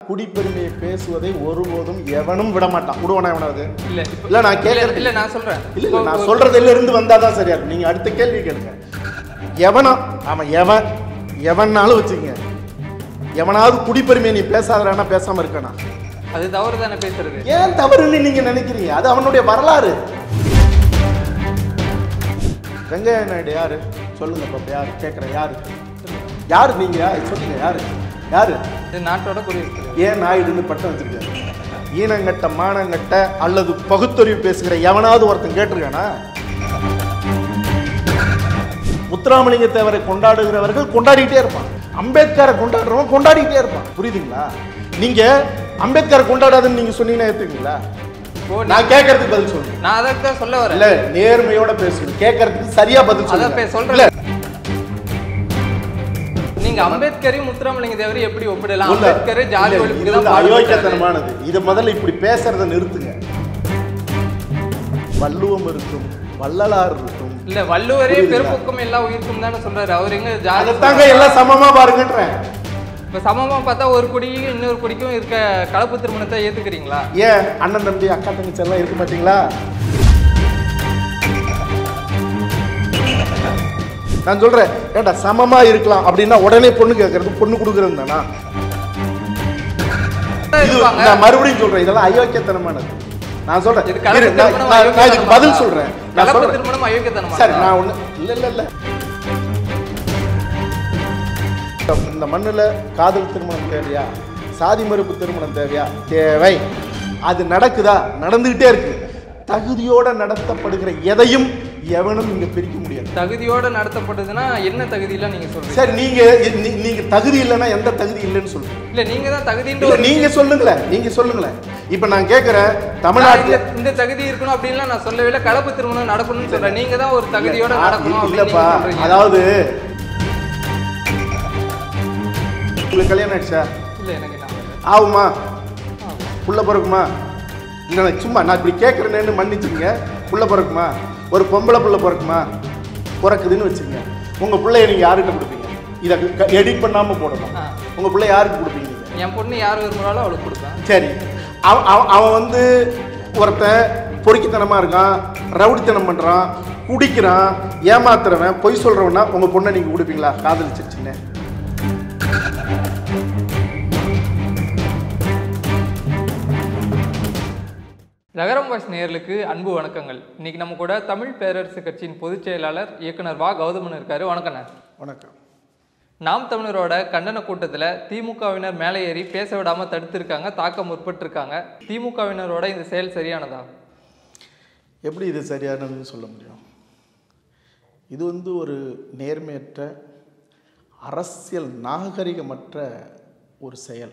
குடிப்பெருமையை பேசுவதை ஒருபோதும் எவனும் விட மாட்டான். விடுவானா எவனாவது? இல்ல நான் கேட்கறது இல்ல, நான் சொல்றேன். இல்ல நான் சொல்றதுல இருந்து வந்தாதான் சரியா இருக்கும். நீங்க அடுத்த கேள்வி கேளுங்க. எவனா அவன் எவனாலும் வச்சுங்க, எவனாவது குடிப்பெருமையை நீ பேசாதனா பேசாம இருக்கானா? அது தவறு தானே பேசுறது. ஏன் தவறுன்னு நீங்க நினைக்கிறீங்க? அது அவனுடைய வரலாறு. வெங்கையா நாயுடு யாரு சொல்லுங்க பாப்பா? யாரு கேட்குறேன்? யாரு நீங்க சொல்லுங்க. யாரு இது நாட்டோட குடியரசு. ஏன் நாயுடுன்னு பட்டம் வச்சிருக்காரு? ஈனங்கட்ட மானங்கட்ட அல்லது பகுத்தறிவு பேசுகிற எவனாவது ஒருத்தன் கேட்டிருக்கானா? முத்துராமலிங்க தேவரை கொண்டாடுகிறவர்கள் கொண்டாடிட்டே இருப்பான், அம்பேத்கரை கொண்டாடுறவன் கொண்டாடிட்டே இருப்பான். புரியுதுங்களா? நீங்க அம்பேத்கரை கொண்டாடாதுன்னு நீங்க சொன்னீங்கன்னா ஏத்துக்குங்களா? நான் கேட்கறதுக்கு பதில் சொல்றேன். நான் அதற்கு சொல்ல வரேன். இல்ல, நேர்மையோட பேசுங்க. கேட்கறதுக்கு சரியா பதில் சொல்லுங்க. சொல்றேன். நீங்க அம்பேத்கரையும் முத்துராமலிங்க தேவரை எப்படி ஒப்பிடலாம்? அம்பேத்கர் ஜாதி ஒழிப்புக்கு தான் அயோக்கியத்தனமானது. இத முதல்ல இப்படி பேசுறத நிறுத்துங்க. வள்ளுவம் இருக்கும், வள்ளலார் இருக்கும். இல்ல, வள்ளுவரே பிறப்புக்கும் எல்லா உயிருக்கும் தானே சொல்றாரு. அவர் எங்க ஜாதி தாங்க எல்லாம் சமமா பாருங்கன்றேன். இப்ப சமமா பார்த்தா ஒரு குடிக்கும் இன்னொரு குடிக்கும் இருக்க கலப்பு திருமணத்தை ஏத்துக்கிறீங்களா? ஏன் அண்ணன் தம்பி அக்கா தங்கச்சி எல்லாம் இருக்க மாட்டீங்களா? நான் சொல்றேன், ஏண்டா சமமா இருக்கலாம் அப்படின்னா உடனே பொண்ணு கேட்கறது, பொண்ணு கொடுக்கறது தானா? நான் மறுபடியும் சொல்றேன், இதெல்லாம் அயோக்கியத்தனமானது. நான் சொல்றேன், நான் இதுக்கு பதில் சொல்றேன். திருமணம் அயோக்கியத்தனமா? சரி, நான் ஒண்ணு இல்ல இந்த மண்ணுல காதல் திருமணம் தேவையா? சாதி மறுப்பு திருமணம் தேவையா? தேவை. அது நடக்குதா? நடந்துகிட்டே இருக்கு. தகுதியோட நடத்தப்படுகிற எதையும் எவனும் இங்க பிரிக்க முடியாது. தகுதியோட நடத்தப்படுதுன்னா என்ன தகுதியெல்லாம் நீங்க சொல்றீங்க? சரி, நீங்க தகுதி இல்லைன்னா எந்த தகுதி இல்லைன்னு சொல்றீங்க? இல்ல, நீங்க தான் தகுதின்ற நீங்க சொல்லுங்களேன். இப்ப நான் கேட்கிறேன், தமிழ்நாட்டுல இந்த தகுதி இருக்கணும் அப்படின்லாம் நான் சொல்லவே இல்லை. கலப்பு திருமணம் நடக்கணும்னு சொல்றேன். நீங்க தான் ஒரு தகுதியோட நடக்கணும். இல்லப்பா, அதாவது உங்களுக்கு கல்யாணம் ஆயிடுச்சா? இல்ல, எனக்கு ஆகுமா? புள்ள பிறக்குமா? இல்லை, சும்மா நான் இப்படி கேட்குறேன்னு மன்னிச்சுங்க. புள்ள பிறக்குமா? ஒரு பொம்பளை புள்ள பிறக்குமா? பிறக்குதுன்னு வச்சுங்க. உங்கள் பிள்ளைய நீங்கள் யாருக்கிட்ட கொடுப்பீங்க? இதை எடிட் பண்ணாமல் போடணும். உங்கள் பிள்ளை யாருக்கு கொடுப்பீங்க? என் பொண்ணு யார் விரும்புகிறாலும் அவளுக்கு கொடுப்பேன். சரி, அவன் வந்து ஒருத்தன் பொறுக்கித்தனமாக இருக்கான், ரவுடித்தனம் பண்ணுறான், குடிக்கிறான், ஏமாத்துறவன், பொய் சொல்கிறவனா உங்கள் பொண்ணை நீங்கள் கொடுப்பீங்களா? காதலிச்சிருச்சுன்னு நகரம் வாய்ஸ் நேயர்களுக்கு அன்பு வணக்கங்கள். இன்னைக்கு நம்ம கூட தமிழ் பேரரசு கட்சியின் பொதுச் செயலாளர் இயக்குனர் வா கௌதமன் இருக்காரு. வணக்கண்ணா. வணக்கம். நாம் தமிழரோட கண்டன கூட்டத்தில் திமுகவினர் மேலே ஏறி பேச விடாமல் தடுத்திருக்காங்க, தாக்க முற்பட்டிருக்காங்க. திமுகவினரோட இந்த செயல் சரியானதா? எப்படி இது சரியானதுன்னு சொல்ல முடியும்? இது வந்து ஒரு நேர்மையற்ற, அரசியல் நாகரிகமற்ற ஒரு செயல்.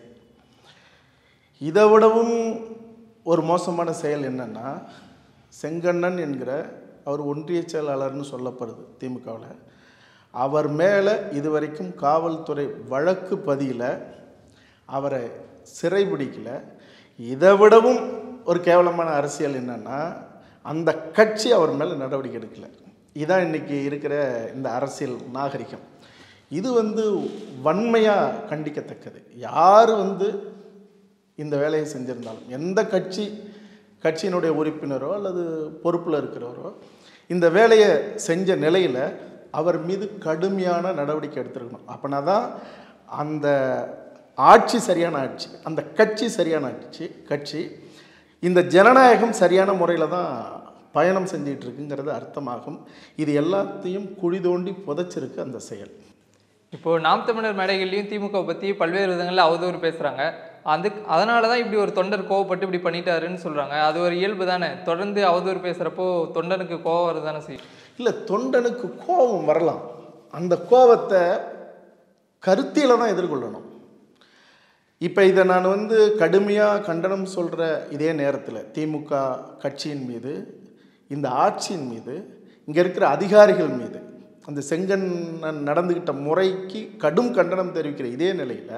இதை விடவும் ஒரு மோசமான செயல் என்னன்னா, செங்கண்ணன் என்கிற அவர் ஒன்றிய செயலாளர்னு சொல்லப்படுது திமுகவில். அவர் மேலே இதுவரைக்கும் காவல்துறை வழக்கு பதியல, அவரை சிறைபிடிக்கல. இதை விடவும் ஒரு கேவலமான அரசியல் என்னன்னா, அந்த கட்சி அவர் மேலே நடவடிக்கை எடுக்கலை. இதுதான் இன்றைக்கி இருக்கிற இந்த அரசியல் நாகரிகம். இது வந்து வன்மையாக கண்டிக்கத்தக்கது. யார் வந்து இந்த வேலையை செஞ்சிருந்தாலும், எந்த கட்சியினுடைய உறுப்பினரோ அல்லது பொறுப்பில் இருக்கிறவரோ இந்த வேலையை செஞ்ச நிலையில் அவர் மீது கடுமையான நடவடிக்கை எடுத்துருக்கணும். அப்படின்னா தான் அந்த ஆட்சி சரியான ஆட்சி, அந்த கட்சி சரியான கட்சி, இந்த ஜனநாயகம் சரியான முறையில் தான் பயணம் செஞ்சிகிட்டு இருக்குங்கிறது அர்த்தமாகும். இது எல்லாத்தையும் குழி தோண்டி புதைச்சிருக்கு அந்த செயல். இப்போது நாம் தமிழர் மேடைகள்லையும் திமுக பற்றி பல்வேறு விதங்களில் அவதூறு பேசுகிறாங்க. அதனால தான் இப்படி ஒரு தொண்டர் கோவப்பட்டு இப்படி பண்ணிட்டாருன்னு சொல்கிறாங்க. அது ஒரு இயல்பு தானே. தொடர்ந்து அவதூறு பேசுகிறப்போ தொண்டனுக்கு கோவம் வருது தானே செய்யும். இல்லை, தொண்டனுக்கு கோபம் வரலாம். அந்த கோபத்தை கருத்தியில் தான் எதிர்கொள்ளணும். இப்போ இதை நான் வந்து கடுமையாக கண்டனம் சொல்கிற இதே நேரத்தில் திமுக கட்சியின் மீது, இந்த ஆட்சியின் மீது, இங்கே இருக்கிற அதிகாரிகள் மீது, அந்த செங்கண்ணன் நடந்துக்கிட்ட முறைக்கு கடும் கண்டனம் தெரிவிக்கிற இதே நிலையில்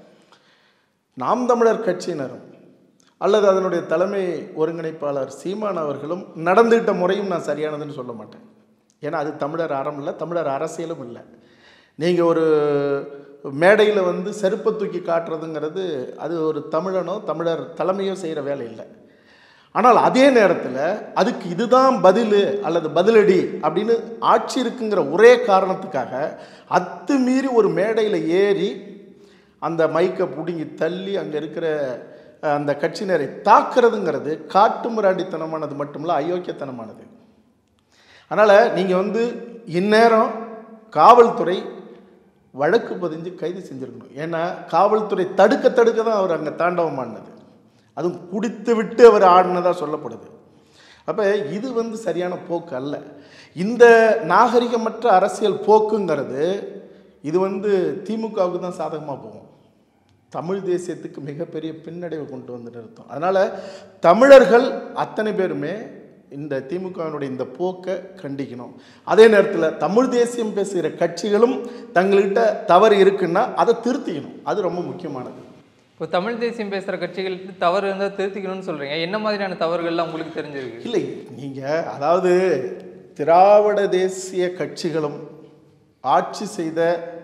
நாம் தமிழர் கட்சியினரும் அல்லது அதனுடைய தலைமை ஒருங்கிணைப்பாளர் சீமான் அவர்களும் நடந்துகிட்ட முறையும் நான் சரியானதுன்னு சொல்ல மாட்டேன். ஏன்னா அது தமிழர் அறம் இல்லை, தமிழர் அரசியலும் இல்லை. நீங்கள் ஒரு மேடையில் வந்து செருப்பை தூக்கி காட்டுறதுங்கிறது அது ஒரு தமிழனோ தமிழர் தலைமையோ செய்கிற வேலை இல்லை. ஆனால் அதே நேரத்தில் அதுக்கு இதுதான் பதில் அல்லது பதிலடி அப்படின்னு ஆட்சி இருக்குங்கிற ஒரே காரணத்துக்காக அத்துமீறி ஒரு மேடையில் ஏறி அந்த மைக்கை பிடுங்கி தள்ளி அங்கே இருக்கிற அந்த கட்சியினரை தாக்குறதுங்கிறது காட்டு மிராண்டித்தனமானது மட்டுமில்ல, அயோக்கியத்தனமானது. அதனால் நீங்கள் வந்து இந்நேரம் காவல்துறை வழக்கு பதிஞ்சு கைது செஞ்சுருக்கணும். ஏன்னா காவல்துறை தடுக்க தான் அவர் அங்கே தாண்டவம் ஆடினது, அதுவும் குடித்து விட்டு அவர் ஆடினதாக சொல்லப்படுது. அப்போ இது வந்து சரியான போக்கு அல்ல. இந்த நாகரிகமற்ற அரசியல் போக்குங்கிறது இது வந்து திமுகவுக்கு தான் சாதகமாக போகும், தமிழ் தேசியத்துக்கு மிகப்பெரிய பின்னடைவை கொண்டு வந்து நிறுத்தும். அதனால் தமிழர்கள் அத்தனை பேருமே இந்த திமுகவினுடைய இந்த போக்கை கண்டிக்கணும். அதே நேரத்தில் தமிழ் தேசியம் பேசுகிற கட்சிகளும் தங்கள்கிட்ட தவறு இருக்குன்னா அதை திருத்திக்கணும், அது ரொம்ப முக்கியமானது. இப்போ தமிழ் தேசியம் பேசுகிற கட்சிகளுக்கு தவறு இருந்தால் திருத்திக்கணும்னு சொல்கிறீங்க. என்ன மாதிரியான தவறுகள்லாம் உங்களுக்கு தெரிஞ்சிருக்கு? இல்லை, நீங்கள் அதாவது திராவிட தேசிய கட்சிகளும் ஆட்சி செய்த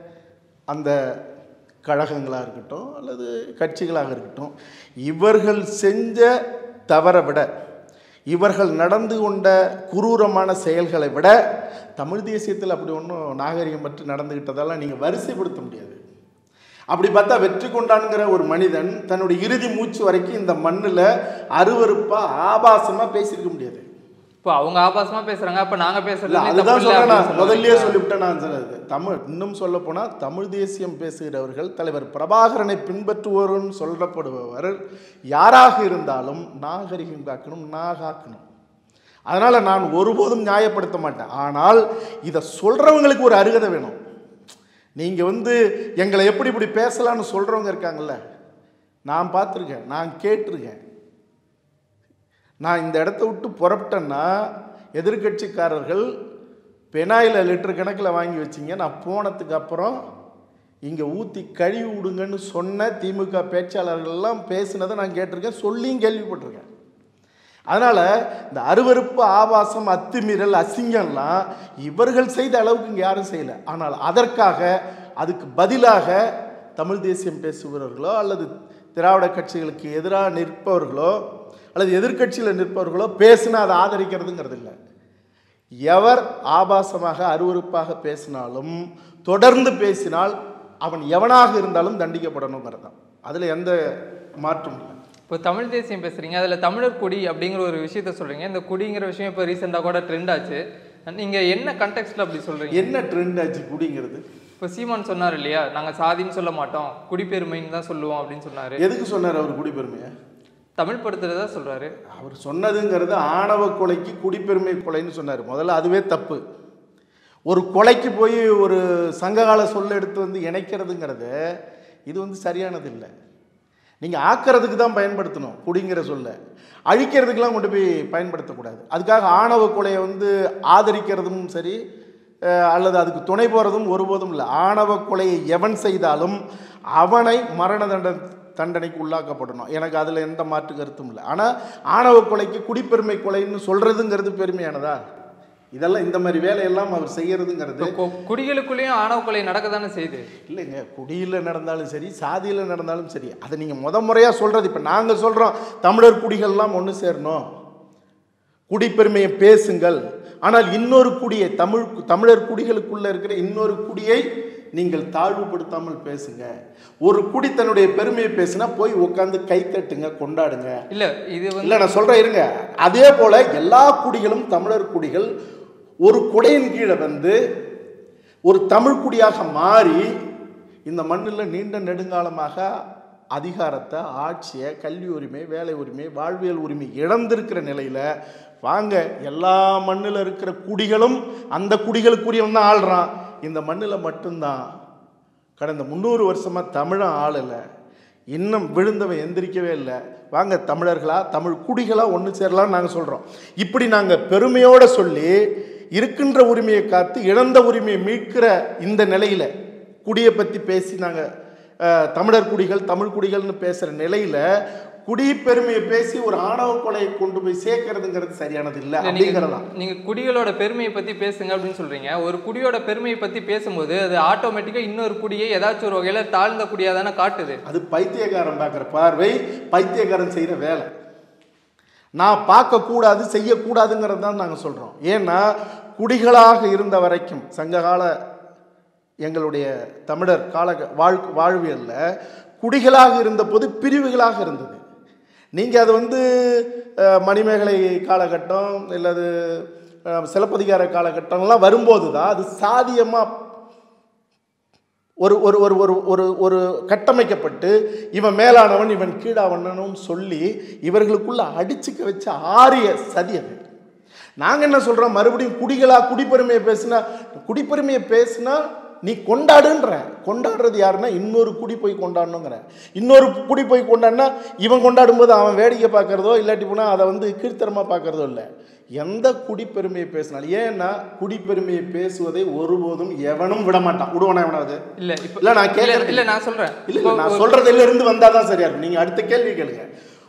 அந்த கழகங்களாக இருக்கட்டும் அல்லது கட்சிகளாக இருக்கட்டும், இவர்கள் செஞ்ச தவறை விட இவர்கள் நடந்து கொண்ட குரூரமான செயல்களை விட தமிழ் தேசியத்தில் அப்படி ஒன்றும் நாகரிகமற்று நடந்துக்கிட்டதெல்லாம் நீங்கள் வரிசைப்படுத்த முடியாது. அப்படி பார்த்தா வெற்றி கொண்டான்கிற ஒரு மனிதன் தன்னுடைய இறுதி மூச்சு வரைக்கும் இந்த மண்ணில் அருவருப்பாக ஆபாசமாக பேசியிருக்க முடியாது. இப்போ அவங்க ஆபாசமாக பேசுகிறாங்க, அப்போ நாங்கள் பேசுறது அதுதான் சொல்கிறேன். நான் முதல்லையே சொல்லிவிட்டேன். நான் சொல்லுறது தமிழ், இன்னும் சொல்ல போனால் தமிழ் தேசியம் பேசுகிறவர்கள் தலைவர் பிரபாகரனை பின்பற்றுவோர்னு சொல்லப்படுபவர் யாராக இருந்தாலும் நாகரிகம் காக்கணும், காக்கணும். அதனால் நான் ஒருபோதும் நியாயப்படுத்த மாட்டேன். ஆனால் இதை சொல்கிறவங்களுக்கு ஒரு அருகதை வேணும். நீங்கள் வந்து எங்களை எப்படி இப்படி பேசலான்னு சொல்கிறவங்க இருக்காங்கல்ல, நான் பார்த்துருக்கேன், நான் கேட்டிருக்கேன். நான் இந்த இடத்த விட்டு புறப்பட்டேன்னா எதிர்கட்சிக்காரர்கள் பெனாயில் லிட்டர் கணக்கில் வாங்கி வச்சிங்க, நான் போனதுக்கு அப்புறம் இங்கே ஊற்றி கழுவி விடுங்கன்னு சொன்ன திமுக பேச்சாளர்கள்லாம் பேசுனதை நான் கேட்டிருக்கேன், சொல்லியும் கேள்விப்பட்டிருக்கேன். அதனால் இந்த அருவருப்பு, ஆபாசம், அத்துமீறல், அசிங்கம்லாம் இவர்கள் செய்த அளவுக்கு இங்கே யாரும் செய்யலை. ஆனால் அதற்காக அதுக்கு பதிலாக தமிழ் தேசியம் பேசுபவர்களோ அல்லது திராவிட கட்சிகளுக்கு எதிராக நிற்பவர்களோ அல்லது எதிர்கட்சியில் நிற்பவர்களோ பேசினா அதை ஆதரிக்கிறதுங்கிறது இல்லை. எவர் ஆபாசமாக அருவருப்பாக பேசினாலும் தொடர்ந்து பேசினால் அவன் எவனாக இருந்தாலும் தண்டிக்கப்படணுங்கிறது தான், அதில் எந்த மாற்றம் இல்லை. இப்போ தமிழ் தேசியம் பேசுகிறீங்க, அதில் தமிழர் கொடி அப்படிங்கிற ஒரு விஷயத்த சொல்கிறீங்க. இந்த கொடிங்கிற விஷயம் இப்போ ரீசெண்டாக கூட ட்ரெண்ட் ஆச்சு. நீங்கள் என்ன கண்டெக்ஸ்டில் அப்படி சொல்கிறீங்க? என்ன ட்ரெண்ட் ஆச்சு குடிங்கிறது? இப்போ சீமான் சொன்னார் இல்லையா, நாங்கள் சாதின்னு சொல்ல மாட்டோம், குடிப்பெருமைன்னு தான் சொல்லுவோம் அப்படின்னு சொன்னார். எதுக்கு சொன்னார் அவர் குடிப்பெருமையை? தமிழ் படுத்துறதா சொல்கிறாரு. அவர் சொன்னதுங்கிறது ஆணவ கொலைக்கு குடிப்பெருமை கொலைன்னு சொன்னார். முதல்ல அதுவே தப்பு. ஒரு கொலைக்கு போய் ஒரு சங்ககால சொல்ல எடுத்து வந்து இணைக்கிறதுங்கிறது இது வந்து சரியானது இல்லை. நீங்கள் ஆக்கிறதுக்கு தான் பயன்படுத்தணும் குடிங்கிற சொல்ல, அழிக்கிறதுக்கெலாம் கொண்டு போய் பயன்படுத்தக்கூடாது. அதுக்காக ஆணவ கொலையை வந்து ஆதரிக்கிறதும் சரி அல்லது அதுக்கு துணை போகிறதும் ஒருபோதும் இல்லை. ஆணவ கொலையை எவன் செய்தாலும் அவனை மரண தண்டனைக்கு உள்ளாக்கப்படணும், எனக்கு அதில் எந்த மாற்று கருத்தும் இல்லை. ஆனால் ஆணவ கொலைக்கு குடிப்பெருமை கொலைன்னு சொல்கிறதுங்கிறது பெருமையானதா? இதெல்லாம் இந்த மாதிரி வேலையெல்லாம் அவர் செய்யறதுங்கிறது குடிகளுக்குள்ளேயும் ஆணவ கொலை நடக்க தானே செய்யுது. இல்லைங்க, குடியில் நடந்தாலும் சரி சாதியில் நடந்தாலும் சரி அதை நீங்கள் முறையாக சொல்கிறது. இப்போ நாங்கள் சொல்கிறோம் தமிழர் குடிகள்லாம் ஒன்று சேரணும், குடிப்பெருமையை பேசுங்கள். ஆனால் இன்னொரு குடியை தமிழர் குடிகளுக்குள்ளே இருக்கிற இன்னொரு குடியை நீங்கள் தாழ்வுபடுத்தாமல் பேசுங்க. ஒரு குடி தன்னுடைய பெருமையை பேசினா போய் உட்காந்து கை தட்டுங்க, கொண்டாடுங்க. இல்லை நான் சொல்கிறேன் இருங்க. அதே போல் எல்லா குடிகளும் தமிழர் குடிகள் ஒரு குடையின் கீழே வந்து ஒரு தமிழ் குடியாக மாறி இந்த மண்ணில் நீண்ட நெடுங்காலமாக அதிகாரத்தை, ஆட்சியை, கல்வி உரிமை, வேலை உரிமை, வாழ்வியல் உரிமை இழந்திருக்கிற நிலையில் வாங்க எல்லா மண்ணில் இருக்கிற குடிகளும் அந்த குடிகளுக்குரியவன் தான் ஆள்றான். இந்த மண்ணில் மட்டும்தான் கடந்த 300 வருஷமாக தமிழன் ஆளலை, இன்னும் விழுந்தவன் எந்திரிக்கவே இல்லை. வாங்க தமிழர்களா தமிழ் குடிகளாக ஒன்று சேரலான்னு நாங்கள் சொல்கிறோம். இப்படி நாங்கள் பெருமையோடு சொல்லி இருக்கின்ற உரிமையை காத்து இழந்த உரிமையை மீட்கிற இந்த நிலையில் குடியை பற்றி பேசி நாங்கள் தமிழர் குடிகள் தமிழ் குடிகள்னு பேசுகிற நிலையில் குடிப்பெருமையை பேசி ஒரு ஆணவ கொலையை கொண்டு போய் சேர்க்கறதுங்கிறது சரியானது இல்லை அப்படிங்கிறதான். நீங்கள் குடிகளோட பெருமையை பற்றி பேசுங்க அப்படின்னு சொல்கிறீங்க. ஒரு குடியோட பெருமையை பற்றி பேசும்போது அது ஆட்டோமேட்டிக்காக இன்னொரு குடியை ஏதாச்சும் ஒரு வகையில் தாழ்ந்த குடியாக தானே காட்டுது. அது பைத்தியக்காரன் பார்க்குற பார்வை, பைத்தியக்காரன் செய்கிற வேலை. நான் பார்க்கக்கூடாது செய்யக்கூடாதுங்கிறது தான் நாங்கள் சொல்கிறோம். ஏன்னா குடிகளாக இருந்த வரைக்கும் சங்ககால எங்களுடைய தமிழர் கால வாழ்வியலில் குடிகளாக இருந்த போது பிரிவுகளாக இருந்தது. நீங்கள் அது மணிமேகலை காலகட்டம் இல்லது சிலப்பதிகார காலகட்டம்லாம் வரும்போது தான் அது சாதியமாக ஒரு ஒரு ஒரு ஒரு ஒரு ஒரு கட்டமைக்கப்பட்டு இவன் மேலானவன் இவன் கீழாவண்ணனும் சொல்லி இவர்களுக்குள்ள அடிச்சுக்க வச்ச ஆரிய சதி அது. நாங்கள் என்ன சொல்கிறோம், மறுபடியும் குடிப்பெருமையை பேசுனா நீ கொண்டாடுன்ற. கொண்டாடுறது யாருன்னா இன்னொரு குடி போய் கொண்டாடணுங்கிற. இன்னொரு குடி போய் கொண்டாடினா இவன் கொண்டாடும்போது அவன் வேடிக்கை பார்க்குறதோ இல்லாட்டி போனால் அதை கீழ்த்தரமாக பார்க்குறதோ இல்லை. எந்த குடிப்பெருமையை பேசினாலும், ஏன்னா குடிப்பெருமையை பேசுவதை ஒருபோதும் எவனும் விட மாட்டான். விடுவானா எவனாவது? இல்லை நான் கேட்கறது இல்லை, நான் சொல்கிறேன். இல்லை நான் சொல்கிறதுல இருந்து வந்தால் தான் சரியா இருக்கும். நீங்கள் அடுத்த கேள்வி கேளுங்க.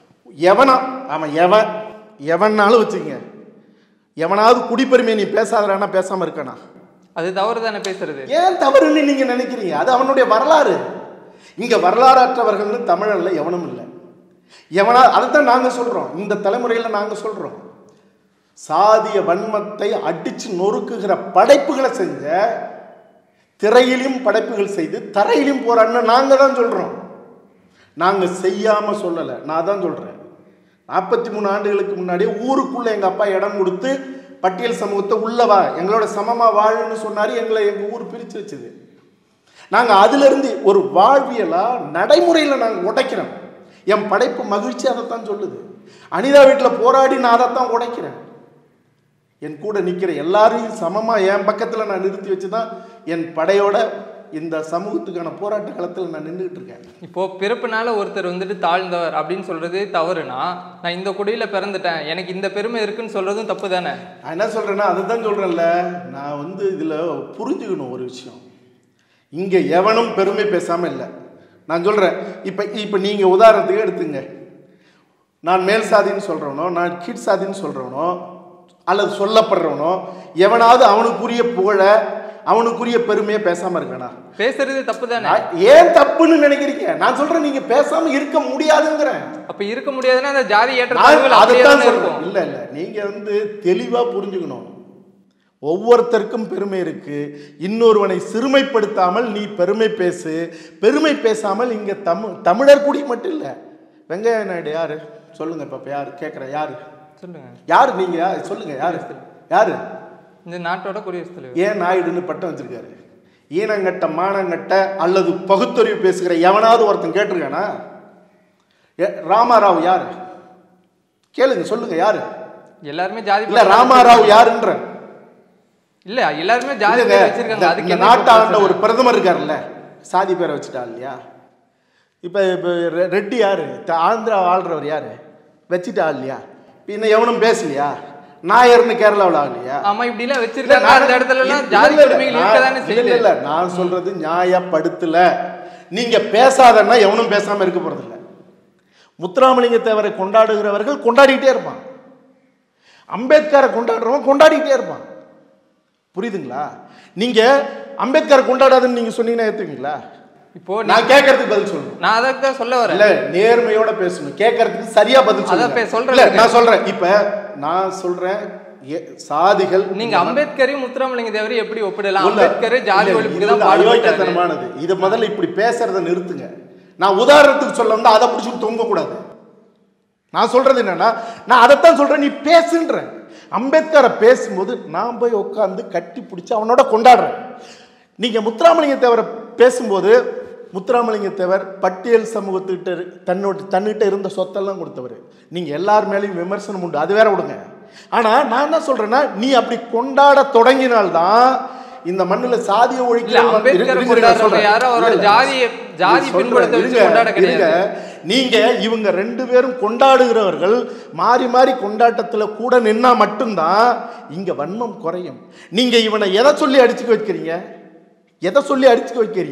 அவன் எவனாலும் வச்சுக்கங்க, எவனாவது குடிப்பெருமையை நீ பேசாதறானா பேசாமல் இருக்கானா? அது தவறு தானே பேசுறது. ஏன் தவறுன்னு நீங்க நினைக்கிறீங்க? அது அவனுடைய வரலாறு. இங்க வரலாறற்றவர்கள்னு தமிழல்ல எவனும் இல்லை. அதைத்தான் நாங்க சொல்றோம். இந்த தலைமுறையில் நாங்க சொல்றோம், சாதிய வன்மத்தை அடிச்சு நொறுக்குகிற படைப்புகளை செஞ்ச, திரையிலும் படைப்புகள் செய்து தரையிலும் போறான்னு நாங்க தான் சொல்றோம். நாங்க செய்யாம சொல்லலை, நான் தான் சொல்றேன். 43 ஆண்டுகளுக்கு முன்னாடி ஊருக்குள்ள எங்க அப்பா இடம் கொடுத்து பட்டியல் சமூகத்தை உள்ளவா எங்களோட சமமா வாழுன்னு சொன்னாரு. எங்க ஊர் பிரிச்சு வச்சது. நாங்க அதுல இருந்து ஒரு வாழ்வியலா நடைமுறையில நாங்க உடைக்கிறோம். என் படைப்பு மகிழ்ச்சி அதைத்தான் சொல்லுது. அனிதா வீட்டில் போராடி நான் அதைத்தான் உடைக்கிறேன். என் கூட நிற்கிற எல்லாரையும் சமமா என் பக்கத்துல நான் நிறுத்தி வச்சுதான் என் படையோட இந்த சமூகத்துக்கான போராட்ட களத்தில் நான் நின்றுட்டு இருக்கேன். இப்போ பிறப்புனால ஒருத்தர் தாழ்ந்தவர் அப்படின்னு சொல்றது தவறுனா, நான் இந்த குடியில பிறந்துட்டேன் எனக்கு இந்த பெருமை இருக்குன்னு சொல்றதும் தப்பு தானே? நான் என்ன சொல்றேன்னா அதுதான் சொல்றேன்ல, நான் இதுல புரிஞ்சுக்கணும் ஒரு விஷயம். இங்க எவனும் பெருமை பேசாம இல்லை. நான் சொல்றேன், இப்ப நீங்க உதாரணத்துக்கு எடுத்துங்க, நான் மேல் சாதின்னு சொல்றவனோ நான் கீழ் சாதின்னு சொல்றவனோ அல்லது சொல்லப்படுறவனோ எவனாவது அவனுக்குரிய புகழ அவனுக்குரிய பெருமையை பேசாம இருக்கானா? பேசுறது தப்பு தானே? ஏன் தப்புன்னு நினைக்கிறீங்க? நான் சொல்றேன் நீங்க பேசாம இருக்க முடியாதுங்கிறேன். அப்ப இருக்க முடியாதுன்னா அந்த ஜாதி ஏற்றத்தாழ்வுகள் இருக்கும். இல்ல நீங்க தெளிவா புரிஞ்சுக்கணும். ஒவ்வொருத்தருக்கும் பெருமை இருக்கு. இன்னொருவனை சிறுமைப்படுத்தாமல் நீ பெருமை பேசு. பெருமை பேசாமல் இங்க தமிழர் குடி மட்டும் இல்ல, வெங்கையா நாயுடு யாரு சொல்லுங்க. இப்ப யாரு கேட்குற? யாரு சொல்லுங்க. யாரு நீங்க சொல்லுங்க. யாரு இந்த நாட்டோட குடியரசுத் தலைவர்? ஏன் நாயுடுன்னு பட்டம் வச்சிருக்காரு? ஈனங்கட்ட மானங்கட்ட அல்லது பகுத்தறிவு பேசுகிற எவனாவது ஒருத்தன் கேட்டிருக்கானா? ராமாராவ் யாரு கேளுங்க, சொல்லுங்க. யாரு? எல்லாருமே ஜாதி. இல்ல ராமாராவ் யாருன்ற இல்ல எல்லாருமே ஜாதி பேர் வச்சிருக்காங்க. அதுக்கு நாட்டாண்ட ஒரு பிரதமர் இருக்காருல்ல, சாதி பேரை வச்சுட்டா இல்லையா? இப்ப ரெட்டி யாரு? ஆந்திரா ஆள்றவர் யாரு? வச்சுட்டா இல்லையா? இன்னும் எவனும் பேசலையா? நாயர்னு கேரளாவில் ஆகலையா? ஆமா, இப்படி எல்லாம் வச்சிருக்காங்க. அந்த இடத்துல எல்லாம் ஜாதி கொடுமைகள் இருக்கதானே செய்யுது. இல்ல நான் சொல்றது நியாயப்படுத்தல. நீங்க பேசாதன்னா எவனும் பேசாம இருக்க போறது இல்லை. முத்துராமலிங்க தேவரை கொண்டாடுகிறவர்கள் கொண்டாடிட்டே இருப்பான். அம்பேத்கரை கொண்டாடுறவன் கொண்டாடிட்டே இருப்பான். புரியுதுங்களா? நீங்க அம்பேத்கரை கொண்டாடாதுன்னு நீங்க சொன்னீங்கன்னா ஏத்துவீங்களா? இப்போ நான் கேட்கறதுக்கு பதில் சொல்லணும். நான் அதான் சொல்ல வரேன். இல்ல நேர்மையோட பேசணும். கேட்கறதுக்கு சரியா பதில் சொல்லுங்க. நான் சொல்றேன், இப்ப நான் சொல்றேன், சாதிகள் நீங்க அம்பேத்கரையும் முத்துராமலிங்க தேவரையும் எப்படி ஒப்பிடலாம்? அம்பேத்கர் ஜாதி ஒழிப்புக்கு தான் அயோக்கியத்தனமானது. இதை முதல்ல இப்படி பேசுறதை நிறுத்துங்க. நான் உதாரணத்துக்கு சொல்ல வந்தா அதை பிடிச்சி தொங்க கூடாது. நான் சொல்றது என்னன்னா, நான் அதைத்தான் சொல்றேன், நீ பேசுன்ற. அம்பேத்கரை பேசும்போது நான் போய் உட்காந்து கட்டி பிடிச்சி அவனோட கொண்டாடுறேன். நீங்க முத்துராமலிங்க தேவரை பேசும்போது, முத்துராமலிங்க தேவர் பட்டியல் சமூகத்துக்கிட்ட தன்னிட்ட இருந்த சொத்தெல்லாம் கொடுத்தவர். நீங்க எல்லார் மேலேயும் விமர்சனம் உண்டு, அது வேற விடுங்க. ஆனா நான் என்ன சொல்றேன்னா, நீ அப்படி கொண்டாட தொடங்கினால்தான் இந்த மண்ணில் சாதிய ஒழிக்க. நீங்க இவங்க ரெண்டு பேரும் கொண்டாடுகிறவர்கள் மாறி மாறி கொண்டாட்டத்தில் கூட நின்னா மட்டும்தான் இங்க வன்மம் குறையும். நீங்க இவனை எதை சொல்லி அடிச்சுக்க வைக்கிறீங்க? எதை சொல்லி அடிச்சுக்க வைக்கிறீங்க?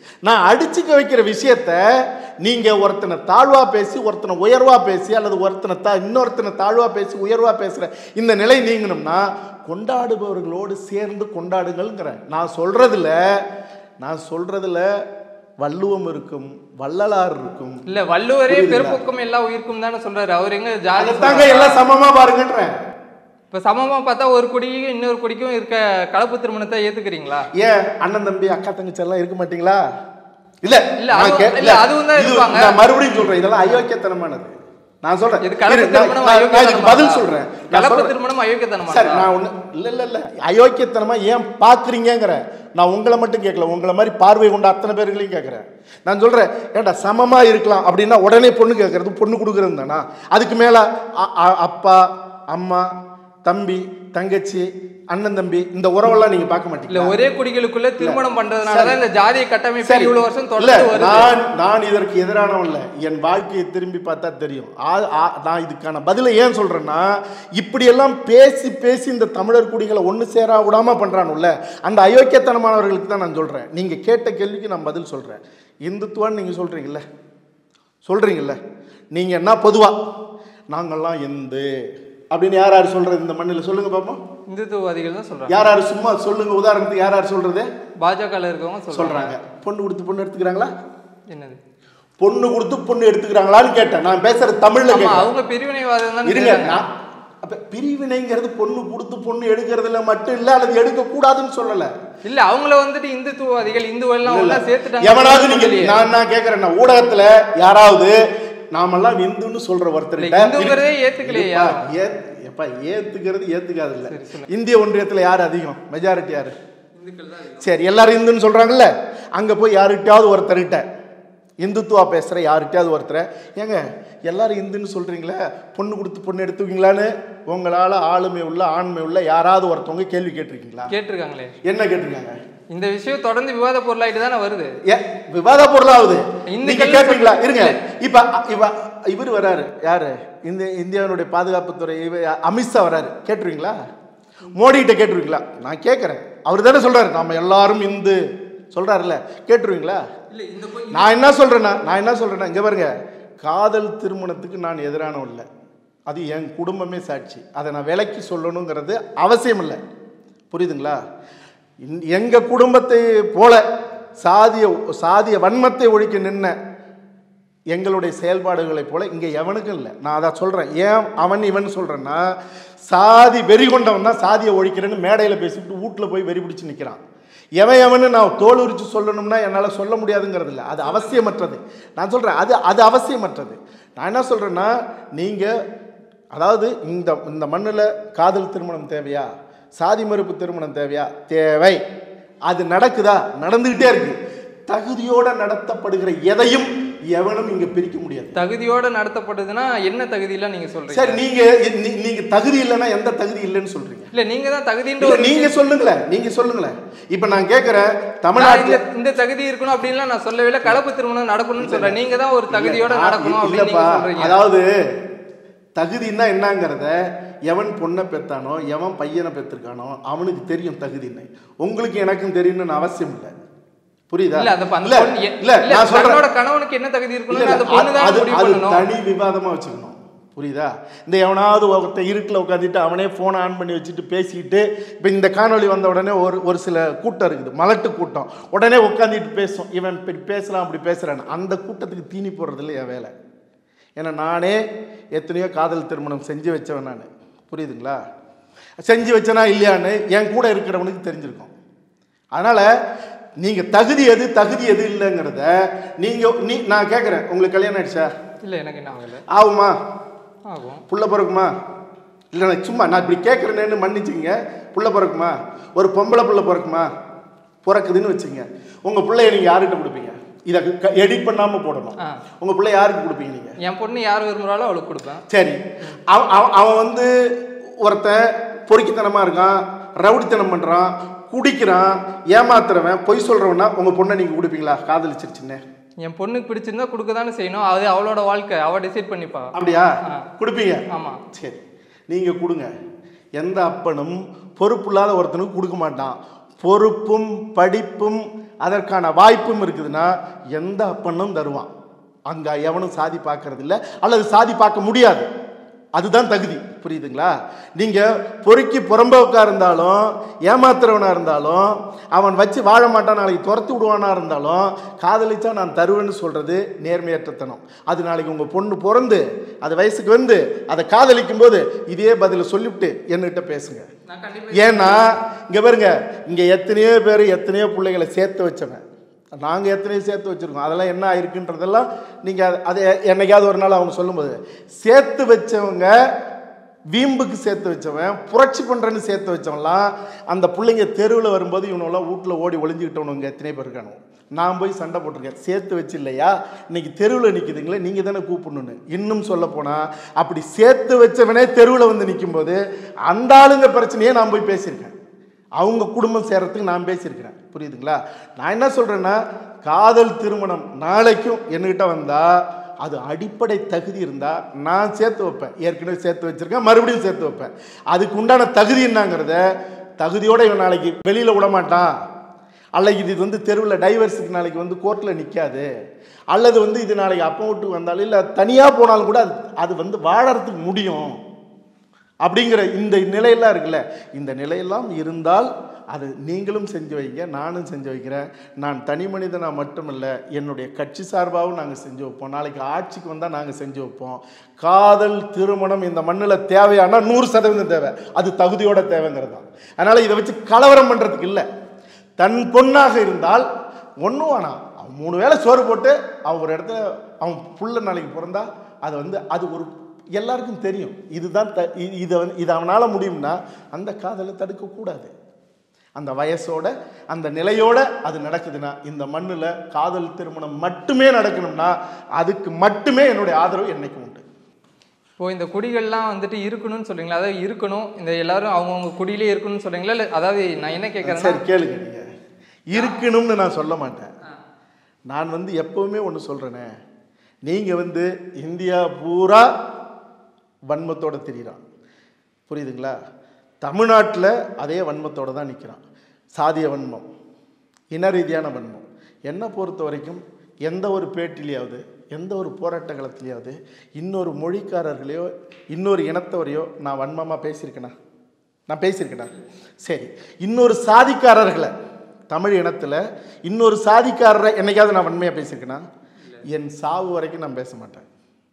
நான் அடிச்சுக்க வைக்கிற விஷயத்த நீங்க ஒருத்தனை தாழ்வா பேசி ஒருத்தனை உயர்வா பேசி அல்லது ஒருத்தனை இன்னொருத்தனை தாழ்வா பேசி உயர்வா பேசுற இந்த நிலை நீங்கணும்னா கொண்டாடுபவர்களோடு சேர்ந்து கொண்டாடுங்கள்ங்கிற. நான் சொல்றதுல வள்ளுவம் இருக்கும், வள்ளலார் இருக்கும். இல்ல வள்ளுவரே பிறப்புக்கும் எல்லா உயிருக்கும் தானே சொல்றாரு. அவர் எங்க ஜாதி எல்லாம் சமமா பாருங்கன்றேன். இப்ப சமமா பார்த்தா ஒரு குடிக்கும் இன்னொரு குடிக்கும் இருக்க கலப்பு திருமணத்தை ஏத்துக்கிறீங்களா? ஏன் அண்ணன் தம்பி அக்கா தங்கச்சி எல்லாம் இருக்க மாட்டீங்களா? இல்ல இல்ல அதுவும் தான் இருப்பாங்க. நான் மறுபடியும் சொல்றேன், இதெல்லாம் அயோக்கியத்தனமானது. நான் சொல்றேன் இது கலப்பு திருமணம் அயோக்கியத்தனம். பதில் சொல்றேன், கலப்பு திருமணம் அயோக்கியத்தனமா? சரி நான் ஒண்ணு இல்ல அயோக்கியத்தனமா ஏன் பாக்குறீங்கங்கிற. நான் உங்களை மட்டும் கேட்கல, உங்களை மாதிரி பார்வை கொண்ட அத்தனை பேர்களையும் கேட்கறேன். நான் சொல்றேன், ஏன்டா சமமா இருக்கலாம் அப்படின்னா உடனே பொண்ணு கேட்கறது, பொண்ணு கொடுக்கறது தானா? அதுக்கு மேல அப்பா அம்மா தம்பி தங்கச்சி அண்ணன் தம்பி இந்த உறவெல்லாம் நீங்க பார்க்க மாட்டீங்க. இல்ல ஒரே குடிகளுக்குள்ள திருமணம் பண்றதுனாலதான் இந்த ஜாதிய கட்டமைப்பு இவ்வளவு வருஷம் தொடர்ந்து வருது. நான் இதற்கு எதிரானவன் இல்ல. என் வாழ்க்கையை திரும்பி பார்த்தா தெரியும். நான் இதுக்கான பதிலை ஏன் சொல்றேன்னா, இப்படி எல்லாம் பேசி பேசி இந்த தமிழர் குடிகளை ஒண்ணு சேரா விடாம பண்றானுல்ல, அந்த அயோக்கியத்தனமானவர்களுக்கு தான் நான் சொல்றேன். நீங்க கேட்ட கேள்விக்கு நான் பதில் சொல்றேன். இந்துத்துவான்னு நீங்க சொல்றீங்கல்ல, நீங்க என்ன பொதுவா நாங்கெல்லாம் இந்து அப்படின்னு யார் சொல்றது இந்த மண்ணில்? சொல்லுங்க பாப்போம். இந்துத்துவவாதிகள் தான் சொல்றாங்க. யார் சும்மா சொல்லுங்க, உதாரணத்துக்கு யார் சொல்றது? பாஜகல இருக்கவங்க சொல்றாங்க. பொண்ணு கொடுத்து பொண்ணு எடுத்துக்கிறாங்களா? என்னது பொண்ணு கொடுத்து பொண்ணு எடுத்துக்கிறாங்களான்னு கேட்டேன். நான் பேசுறது தமிழ்ல. அவங்க பிரிவினைவாதம் தான். இருங்க, அப்ப பிரிவினைங்கிறது பொண்ணு கொடுத்து பொண்ணு எடுக்கிறதுல மட்டும் இல்ல, அல்லது எடுக்க கூடாதுன்னு சொல்லல. இல்ல அவங்கள வந்துட்டு இந்துத்துவவாதிகள் இந்துவெல்லாம் ஒண்ணா சேர்த்துட்டாங்க. எவனாவது நீங்க நான் கேட்கிறேன், ஊடகத்துல யாராவது நாமெல்லாம் இந்துன்னு சொல்ற ஒருத்தர் ஏத்துக்கிறது இல்ல. இந்திய ஒன்றியத்துல யாரு அதிகம்? மெஜாரிட்டி யாரு? சரி, எல்லாரும் இந்துன்னு சொல்றாங்கல்ல, அங்க போய் யாருக்கிட்டாவது ஒருத்தர்கிட்ட இந்துத்துவா பேசுற யாருக்கிட்டாவது ஒருத்தர், ஏங்க எல்லாரும் இந்துன்னு சொல்றீங்களே, பொண்ணு கொடுத்து பொண்ணு எடுத்துவீங்களான்னு உங்களால ஆளுமை உள்ள ஆண்மை உள்ள யாராவது ஒருத்தவங்க கேள்வி கேட்டிருக்கீங்களா? கேட்டிருக்காங்களே. என்ன கேட்டிருக்காங்க? இந்த விஷயம் தொடர்ந்து விவாத பொருளாயிட்டு தானே வருது. விவாத பொருளாகுது. நீங்க கேட்பீங்களா? இருங்க, இப்ப இவர் வராரு, யாரு? இந்தியாவுடைய பாதுகாப்புத்துறை அமித்ஷா வராரு, கேட்டுருவீங்களா? மோடி கிட்ட கேட்டுருவீங்களா? நான் கேட்கறேன், அவர் தானே சொல்றாரு நாம எல்லாரும் இந்து சொல்றாருல்ல, கேட்டுருவீங்களா? நான் என்ன சொல்றேன்னா இங்க பாருங்க, காதல் திருமணத்துக்கு நான் எதிரானவன் இல்லை, அது என் குடும்பமே சாட்சி. அதை நான் விலைக்கு சொல்லணுங்கிறது அவசியம் இல்லை, புரியுதுங்களா? எங்க குடும்பத்தை போல சாதிய வன்மத்தை ஒழிக்க நின்ன எங்களுடைய செயல்பாடுகளை போல இங்க எவனுக்கும் இல்லை. நான் அதை சொல்றேன். ஏன் அவன் இவன் சொல்றேன்னா, சாதி வெறி கொண்டவன் தான் சாதியை ஒழிக்கிறேன்னு மேடையில் பேசிட்டு வீட்டில் போய் வெறி பிடிச்சு நிற்கிறான். எவன்னு நான் தோல் உரிச்சு சொல்லணும்னா என்னால் சொல்ல முடியாதுங்கிறது இல்லை, அது அவசியமற்றது. நான் சொல்றேன், அது அவசியமற்றது. நான் என்ன சொல்றேன்னா, நீங்க அதாவது இந்த மண்ணில் காதல் திருமணம் தேவையா, சாதி மறுப்பு திருமணம் தேவையா? தேவை. அது நடக்குதா? நடந்துகிட்டே இருக்கு. தகுதியோட நடத்தப்படுகிற எதையும் எவனும் இங்க பிரிக்க முடியாது. தகுதியோட நடத்தப்படுதுன்னா என்ன தகுதியில நீங்க சொல்றீங்க? சரி, நீங்க தகுதி இல்லைன்னா எந்த தகுதி இல்லைன்னு சொல்றீங்க? இல்ல நீங்க தான் தகுதின்ற நீங்க சொல்லுங்களேன். இப்ப நான் கேட்கிறேன், தமிழ்நாட்டுல இந்த தகுதி இருக்கணும் அப்படின்லாம் நான் சொல்லவே இல்லை. கலப்பு திருமணம் நடக்கணும்னு சொல்றேன். நீங்க தான் ஒரு தகுதியோட நடக்கணும் அப்படின்னு சொல்றீங்க. அதாவது தகுதின்னா என்னங்கிறத எவன் பொண்ணை பெற்றானோ எவன் பையனை பெற்றிருக்கானோ அவனுக்கு தெரியும் தகுதின்னு. உங்களுக்கு எனக்கும் தெரியும்னு அவசியம் இல்லை, புரியுதா? கணவனுக்கு என்ன தகுதி இருக்கணும் தனி விவாதமா வச்சுக்கணும், புரியுதா? இந்த எவனாவது ஒருத்தர் இருட்டில் உட்காந்துட்டு அவனே ஃபோனை ஆன் பண்ணி வச்சுட்டு பேசிக்கிட்டு, இப்போ இந்த காணொலி வந்த உடனே ஒரு சில கூட்டம் இருக்குது, மலட்டு கூட்டம், உடனே உட்காந்துட்டு பேசும், இவன் இப்படி பேசலாம் அப்படி பேசுகிறான்னு. அந்த கூட்டத்துக்கு தீனி போடுறதில்ல என் வேலை. ஏன்னா நானே எத்தனையோ காதல் திருமணம் செஞ்சு வச்சவன் நான், புரியுதுங்களா? செஞ்சு வச்சனா இல்லையான்னு என் கூட இருக்கிறவனுக்கு தெரிஞ்சிருக்கும். அதனால் நீங்கள் தகுதி எது இல்லைங்கிறத நான் கேட்குறேன், உங்களுக்கு கல்யாணம் ஆயிடுச்சா? இல்லை, எனக்கு என்ன ஆகலை. ஆகுமா? ஆகும். புள்ள பிறக்குமா? இல்லை, சும்மா நான் இப்படி கேட்குறேன்னு மன்னிச்சுங்க. புள்ள பிறக்குமா? ஒரு பொம்பளை புள்ள பிறக்குமா? பிறக்குதுன்னு வச்சுங்க. உங்கள் பிள்ளைய நீங்கள் யார்கிட்ட கொடுப்பீங்க? இதை எடிட் பண்ணாமல் போடணும். உங்கள் பிள்ளை யாருக்கு கொடுப்பீங்க நீங்கள்? என் பொண்ணு யார் விரும்புகிறாலும் அவளுக்கு கொடுப்பேன். சரி, அவன் ஒருத்தன் பொறுக்கித்தனமாக இருக்கான், ரவுடித்தனம் பண்ணுறான், குடிக்கிறான், ஏமாத்துறவன், பொய் சொல்கிறவனா உங்கள் பொண்ணை நீங்கள் கொடுப்பீங்களா? காதலிச்சிருச்சுன்னு என் பொண்ணுக்கு பிடிச்சிருந்தா கொடுக்க தானே செய்யணும். அது அவளோட வாழ்க்கை, அவள் டிசைட் பண்ணிப்பா. அப்படியா? கொடுப்பீங்க? ஆமாம். சரி, நீங்கள் கொடுங்க. எந்த அப்பனும் பொறுப்பு இல்லாத ஒருத்தனுக்கு கொடுக்க மாட்டான். பொறுப்பும் படிப்பும் அதற்கான வாய்ப்பும் இருக்குதுன்னா எந்த அப்பனும் தருவான். அங்கே எவனும் சாதி பார்க்கறது இல்லை, அல்லது சாதி பார்க்க முடியாது. அதுதான் தகுதி. புரியுதுங்களா? நீங்கள் பொறுக்கி புறம்போக்கா இருந்தாலும், ஏமாத்துறவனா இருந்தாலும், அவன் வச்சு வாழ மாட்டான், நாளைக்கு துரத்து விடுவானா இருந்தாலும், காதலிச்சா நான் தருவேன்னு சொல்றது நேர்மையற்றத்தனம். அது நாளைக்கு உங்கள் பொண்ணு பிறந்து அது வயசுக்கு வந்து அதை காதலிக்கும் போது இதே பதில சொல்லிவிட்டு என்கிட்ட பேசுங்க. ஏன்னா இங்கே பாருங்க, இங்கே எத்தனையோ பேர் எத்தனையோ பிள்ளைகளை சேர்த்து வச்சவன், நாங்கள் எத்தனையோ சேர்த்து வச்சுருக்கோம். அதெல்லாம் என்ன ஆயிருக்குன்றதெல்லாம் நீங்கள் அதை என்னைக்காவது ஒரு நாள் அவங்க சொல்லும்போது, சேர்த்து வச்சவங்க, வீம்புக்கு சேர்த்து வச்சவன், புரட்சி பண்ணுறேன்னு சேர்த்து வச்சவன்லாம் அந்த பிள்ளைங்க தெருவில் வரும்போது இவனெல்லாம் வீட்டில் ஓடி ஒளிஞ்சிக்கிட்டவனுங்க எத்தனை பேர் இருக்கானு. நான் போய் சண்டை போட்டிருக்கேன், சேர்த்து வச்சு இல்லையா இன்னைக்கு தெருவில் நிற்கிதுங்களே, நீங்கள் தானே கூப்பிடணுன்னு. இன்னும் சொல்ல போனால் அப்படி சேர்த்து வச்சவனே தெருவில் வந்து நிற்கும்போது அந்த ஆளுங்க பிரச்சனையே நான் போய் பேசியிருக்கேன், அவங்க குடும்பம் சேர்றதுக்கு நான் பேசியிருக்கிறேன். புரியுதுங்களா? நான் என்ன சொல்கிறேன்னா, காதல் திருமணம் நாளைக்கும் என்கிட்ட வந்தால் அது அடிப்படை தகுதி இருந்தால் நான் சேர்த்து வைப்பேன். ஏற்கனவே சேர்த்து வச்சுருக்கேன், மறுபடியும் சேர்த்து வைப்பேன். அதுக்கு உண்டான தகுதி என்னங்கிறத, தகுதியோடு இவன் நாளைக்கு வெளியில் விடமாட்டான், அல்லது இது வந்து தெருவில் டைவர்ஸுக்கு நாளைக்கு வந்து கோர்ட்டில் நிற்காது, அல்லது வந்து இது நாளைக்கு அப்பா வீட்டுக்கு வந்தாலும் இல்லை தனியாக போனாலும் கூட அது வந்து வாழறதுக்கு முடியும் அப்படிங்கிற இந்த நிலையெல்லாம் இருக்குல்ல, இந்த நிலையெல்லாம் இருந்தால் அது நீங்களும் செஞ்சு வைங்க, நானும் செஞ்சு வைக்கிறேன். நான் தனி மனிதனாக மட்டுமில்லை, என்னுடைய கட்சி சார்பாகவும் நாங்கள் செஞ்சு வைப்போம். நாளைக்கு ஆட்சிக்கு வந்தால் நாங்கள் செஞ்சு வைப்போம். காதல் திருமணம் இந்த மண்ணில் தேவையானா 100% தேவை, அது தகுதியோட தேவைங்கிறது தான். அதனால் இதை வச்சு கலவரம் பண்ணுறதுக்கு இல்லை. தன் பொண்ணாக இருந்தால் ஒன்றும் வேணாம், அவன் 3 வேளை சோறு போட்டு அவன் ஒரு இடத்துல அவன் புள்ள நாளைக்கு பிறந்தா அதை வந்து அது ஒரு எல்லாருக்கும் தெரியும். இதுதான் இது அவனால் முடியும்னா அந்த காதலை தடுக்கக்கூடாது. அந்த வயசோட அந்த நிலையோட அது நடக்குதுன்னா, இந்த மண்ணில் காதல் திருமணம் மட்டுமே நடக்கணும்னா அதுக்கு மட்டுமே என்னுடைய ஆதரவு என்னைக்கு உண்டு. இப்போ இந்த குடிகள்லாம் வந்துட்டு இருக்கணும்னு சொல்றீங்களா? அதாவது இருக்கணும், இந்த எல்லாரும் அவங்கவுங்க குடியிலே இருக்கணும்னு சொல்றீங்களா? இல்லை அதாவது நான் என்ன கேட்குறேன், சரி கேளுங்க, நீங்கள் இருக்கணும்னு நான் சொல்ல மாட்டேன். நான் வந்து எப்பவுமே ஒன்று சொல்கிறேனே, நீங்கள் வந்து இந்தியா பூரா வன்மத்தோடு தெரிகிறான். புரியுதுங்களா? தமிழ்நாட்டில் அதே வன்மத்தோடு தான் நிற்கிறான். சாதிய வன்மம், இன ரீதியான வன்மம். என்னை பொறுத்த வரைக்கும் எந்த ஒரு பேட்டிலையாவது, எந்த ஒரு போராட்ட காலத்திலையாவது இன்னொரு மொழிக்காரர்களையோ இன்னொரு இனத்தவரையோ நான் வன்மமாக பேசியிருக்கேனா? நான் பேசியிருக்கேனா? சரி, இன்னொரு சாதிக்காரர்களை, தமிழ் இனத்தில் இன்னொரு சாதிக்காரரை என்னைக்காவது நான் வன்மையாக பேசியிருக்கேனா? என் சாவு வரைக்கும் நான் பேச மாட்டேன்.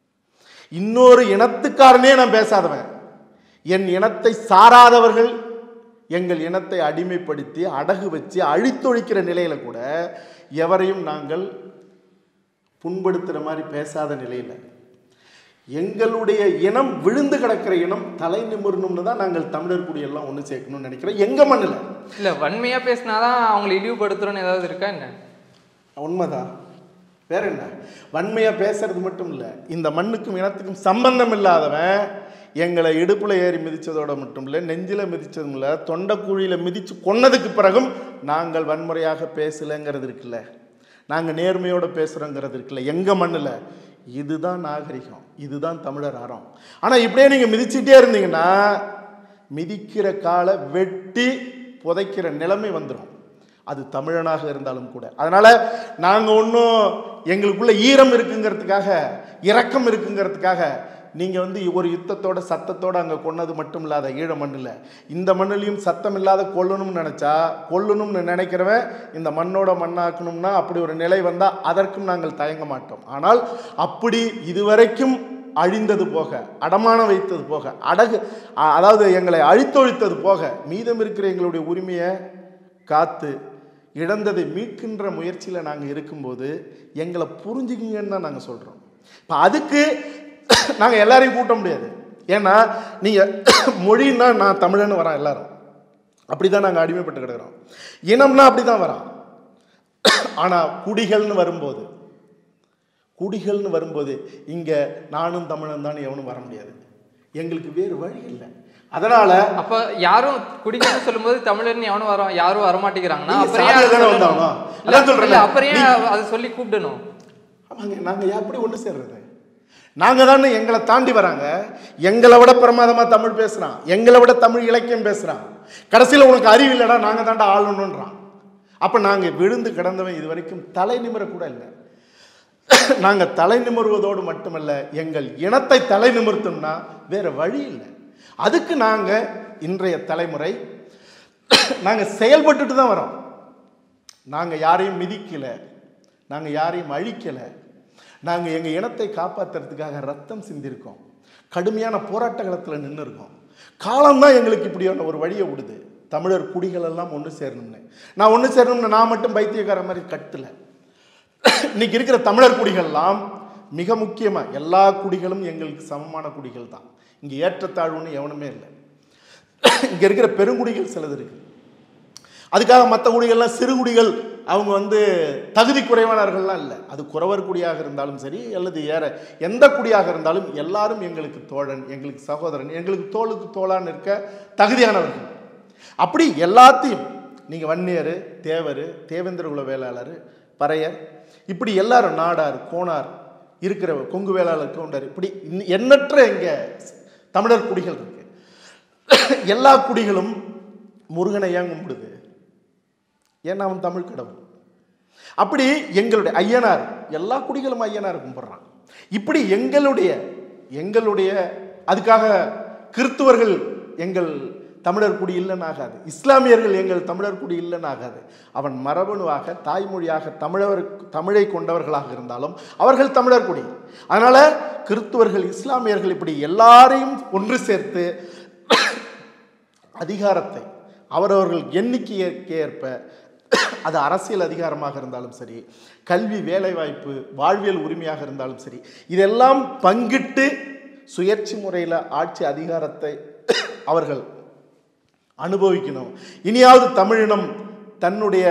இன்னொரு இனத்துக்காரனே நான் பேசாதவன். என் இனத்தை சாராதவர்கள் எங்கள் இனத்தை அடிமைப்படுத்தி அடகு வச்சு அழித்தொழிக்கிற நிலையில் கூட எவரையும் நாங்கள் புண்படுத்துகிற மாதிரி பேசாத நிலையில், எங்களுடைய இனம் விழுந்து கிடக்கிற இனம் தலை நிமிரணும்னு தான் நாங்கள் தமிழர் குடியெல்லாம் ஒன்று சேர்க்கணும்னு நினைக்கிறோம் எங்கள் மண்ணில். இல்லை வன்மையாக பேசினாதான் அவங்களை இழிவுபடுத்துகிறோன்னு ஏதாவது இருக்கா என்ன? உண்மைதான், வேற என்ன? வன்மையாக பேசுறது மட்டும் இல்லை, இந்த மண்ணுக்கும் இனத்துக்கும் சம்பந்தம் இல்லாதவன் எங்களை இடுப்பில் ஏறி மிதித்ததோட மட்டும் இல்லை, நெஞ்சில் மிதித்ததும் இல்லை, தொண்டைக்குழியில் மிதித்து கொன்னதுக்கு பிறகும் நாங்கள் வன்முறையாக பேசலைங்கிறது இருக்குல்ல, நாங்கள் நேர்மையோடு பேசுகிறோங்கிறது இருக்குல்ல எங்கள் மண்ணில். இதுதான் நாகரிகம், இதுதான் தமிழர் அறம். ஆனால் இப்படியே நீங்கள் மிதிச்சுட்டே இருந்தீங்கன்னா மிதிக்கிற காலை வெட்டி புதைக்கிற நிலைமை வந்துடும், அது தமிழனாக இருந்தாலும் கூட. அதனால் நாங்கள் ஒன்றும் எங்களுக்குள்ள ஈரம் இருக்குங்கிறதுக்காக, இரக்கம் இருக்குங்கிறதுக்காக நீங்கள் வந்து ஒரு யுத்தத்தோட சத்தத்தோடு அங்கே கொன்னது மட்டும் இல்லாத ஈழ மண்ணில், இந்த மண்ணிலையும் சத்தம் இல்லாத கொல்லணும்னு நினச்சா, கொல்லணும்னு நினைக்கிறவன் இந்த மண்ணோட மண்ணாக்கணும்னா அப்படி ஒரு நிலை வந்தால் அதற்கும் நாங்கள் தயங்க மாட்டோம். ஆனால் அப்படி இதுவரைக்கும் அழிந்தது போக, அடமானம் வைத்தது போக, அதாவது எங்களை அழித்தொழித்தது போக மீதம் இருக்கிற எங்களுடைய உரிமையை காத்து இழந்ததை மீட்கின்ற முயற்சியில் நாங்கள் இருக்கும்போது எங்களை புரிஞ்சுக்கிங்கன்னு தான் நாங்கள் சொல்கிறோம். இப்போ அதுக்கு நாங்கள் எல்லாரையும் கூட்ட முடியாது. ஏன்னா நீங்கள் மொழின்னா நான் தமிழன்னு வரான் எல்லாரும், அப்படி தான் நாங்கள் அடிமைப்பட்டு கிடக்கிறோம். இனம்னா அப்படி தான் வரான். ஆனால் குடிகள்னு வரும்போது இங்கே நானும் தமிழன் தான் எவனும் வர முடியாது, எங்களுக்கு வேறு வழி இல்லை. அதனால அப்ப யாரும் குடிக்கணும்னு சொல்லும்போது தமிழர்னு எவனும் யாரும் வரமாட்டேங்கிறாங்கன்னா அதை சொல்லி கூப்பிடணும். ஆமாங்க, நாங்கள் எப்படி ஒன்று சேர்றது? நாங்கள் தானே எங்களை தாண்டி வராங்க. எங்களை விட பிரமாதமாக தமிழ் பேசுகிறான், எங்களை விட தமிழ் இலக்கியம் பேசுகிறான். கடைசியில் உனக்கு அறிவு இல்லைடா, நாங்கள் தாண்டா ஆளணுன்றான். அப்போ நாங்கள் விழுந்து கிடந்தவன் இது வரைக்கும் தலை நிமிர கூட இல்லை. நாங்கள் தலை நிமிர்வதோடு மட்டுமல்ல, எங்கள் இனத்தை தலை நிமிர்த்தோம்னா வேற வழி இல்லை. அதுக்கு நாங்கள் இன்றைய தலைமுறை நாங்கள் செயல்பட்டுட்டு தான் வரோம். நாங்கள் யாரையும் மிதிக்கலை, நாங்கள் யாரையும் அழிக்கலை. நாங்கள் எங்கள் இனத்தை காப்பாற்றுறதுக்காக ரத்தம் சிந்திருக்கோம், கடுமையான போராட்ட காலத்தில் நின்று இருக்கோம். காலம்தான் எங்களுக்கு இப்படியான ஒரு வழியை விடுது. தமிழர் குடிகள் எல்லாம் ஒன்று சேரணும்னு நான் ஒன்று சேரணும்னு நான் மட்டும் பைத்தியக்கார மாதிரி கட்டலை. இன்னைக்கு இருக்கிற தமிழர் குடிகள்லாம் மிக முக்கியமாக எல்லா குடிகளும் எங்களுக்கு சமமான குடிகள் தான். இங்கே ஏற்றத்தாழ்வுன்னு எவனுமே இல்லை. இங்கே இருக்கிற பெருங்குடிகள் சிலது இருக்கு. அதுக்காக மற்ற குடிகள்லாம் சிறு குடிகள், அவங்க தகுதி குறைவானவர்கள்லாம் இல்லை. அது குறவர் குடியாக இருந்தாலும் சரி, அல்லது எந்த குடியாக இருந்தாலும் எல்லாரும் எங்களுக்கு தோழன், எங்களுக்கு சகோதரன், எங்களுக்கு தோளுக்கு தோளான்னு இருக்க தகுதியானவர்கள். அப்படி எல்லாத்தையும் நீங்கள் வன்னியர், தேவர், தேவேந்திர குல வேளாளர், பறையர், இப்படி எல்லாரும் நாடார், கோனார், இருக்கிற கொங்கு வேளாளர், கவுண்டர், இப்படி எண்ணற்ற இங்கே தமிழர் குடிகள் இருக்கு. எல்லா குடிகளும் முருகனை ஏன் கும்பிடுது? ஏன்னா அவன் தமிழ் கடவுள். அப்படி எங்களுடைய ஐயனார், எல்லா குடிகளும் ஐயனார் கும்பிடுறான். இப்படி எங்களுடைய அதுக்காக கிறிஸ்துவர்கள் எங்கள் தமிழர் குடி இல்லைன்னு ஆகாது, இஸ்லாமியர்கள் எங்கள் தமிழர் குடி இல்லைன்னு ஆகாது. அவன் மரபணுவாக தாய்மொழியாக தமிழை கொண்டவர்களாக இருந்தாலும் அவர்கள் தமிழர் குடி. அதனால கிறிஸ்துவர்கள், இஸ்லாமியர்கள் இப்படி எல்லாரையும் ஒன்று சேர்த்து அதிகாரத்தை அவரவர்கள் எண்ணிக்கைக்கு ஏற்ப, அது அரசியல் அதிகாரமாக இருந்தாலும் சரி, கல்வி, வேலைவாய்ப்பு, வாழ்வியல் உரிமையாக இருந்தாலும் சரி, இதெல்லாம் பங்கிட்டு சுயேட்சை முறையில் ஆட்சி அதிகாரத்தை அவர்கள் அனுபவிக்கணும். இனியாவது தமிழினம் தன்னுடைய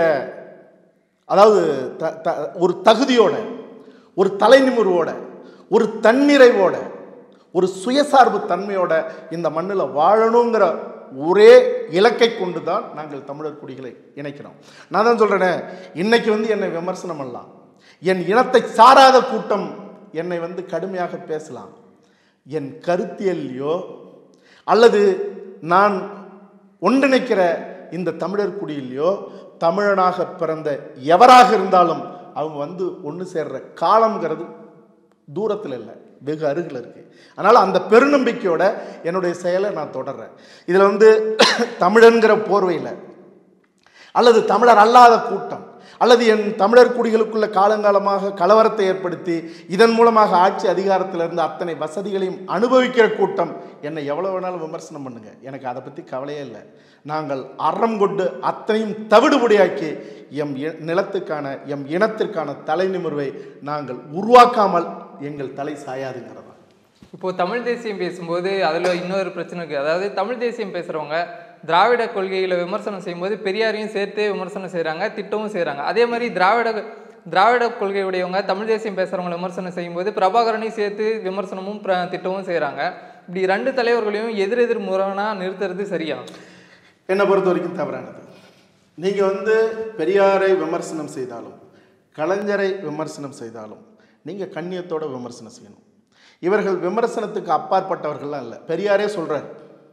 ஒரு தகுதியோட, ஒரு தலைநிமிர்வோட, ஒரு தன்னிறைவோட, ஒரு சுயசார்பு தன்மையோட இந்த மண்ணில் வாழணுங்கிற ஒரே இலக்கை கொண்டு தான் நாங்கள் தமிழர் குடிகளை இணைக்கிறோம். நான் தான் சொல்கிறேனே, இன்னைக்கு என்னை விமர்சனம் பண்ணலாம், என் இனத்தை சாராத கூட்டம் என்னை கடுமையாக பேசலாம். என் கருத்தியல்லையோ அல்லது நான் ஒன்றிணைக்கிற இந்த தமிழர் குடியிலையோ தமிழனாக பிறந்த எவராக இருந்தாலும் அவங்க ஒன்று சேர்ற காலம்ங்கிறது தூரத்தில் இல்லை, வெகு அருகில் இருக்குது. அதனால் அந்த பெருநம்பிக்கையோட என்னுடைய செயலை நான் தொடர்றேன். இதில் தமிழன்கிற போர்வையில் அல்லது தமிழர் அல்லாத கூட்டம் அல்லது என் தமிழர் குடிகளுக்குள்ள காலங்காலமாக கலவரத்தை ஏற்படுத்தி இதன் மூலமாக ஆட்சி அதிகாரத்தில் இருந்து அத்தனை வசதிகளையும் அனுபவிக்கிற கூட்டம் என்னை எவ்வளோ வேணாலும் விமர்சனம் பண்ணுங்க, எனக்கு அதை பற்றி கவலையே இல்லை. நாங்கள் அறம் கொண்டு அத்தனையும் தவிடுபடியாக்கி எம் நிலத்துக்கான, எம் இனத்திற்கான தலை நிமிர்வை நாங்கள் உருவாக்காமல் எங்கள் தலை சாயாதுங்கிறதா. இப்போது தமிழ் தேசியம் பேசும்போது அதில் இன்னொரு பிரச்சனை இருக்குது. அதாவது தமிழ் தேசியம் பேசுகிறவங்க திராவிட கொள்கைகளை விமர்சனம் செய்யும்போது பெரியாரையும் சேர்த்து விமர்சனம் செய்கிறாங்க, திட்டமும் செய்கிறாங்க. அதே மாதிரி திராவிட கொள்கையுடையவங்க தமிழ் தேசியம் பேசுகிறவங்களை விமர்சனம் செய்யும்போது பிரபாகரனையும் சேர்த்து விமர்சனமும் திட்டமும் செய்கிறாங்க. இப்படி ரெண்டு தலைவர்களையும் எதிரெதிர் முரணாக நிறுத்துறது சரியா? என்னை பொறுத்த வரைக்கும் தவறானது. நீங்கள் பெரியாரை விமர்சனம் செய்தாலும் கலைஞரை விமர்சனம் செய்தாலும் நீங்கள் கண்ணியத்தோடு விமர்சனம் செய்யணும். இவர்கள் விமர்சனத்துக்கு அப்பாற்பட்டவர்கள்லாம் இல்லை. பெரியாரே சொல்கிறார்,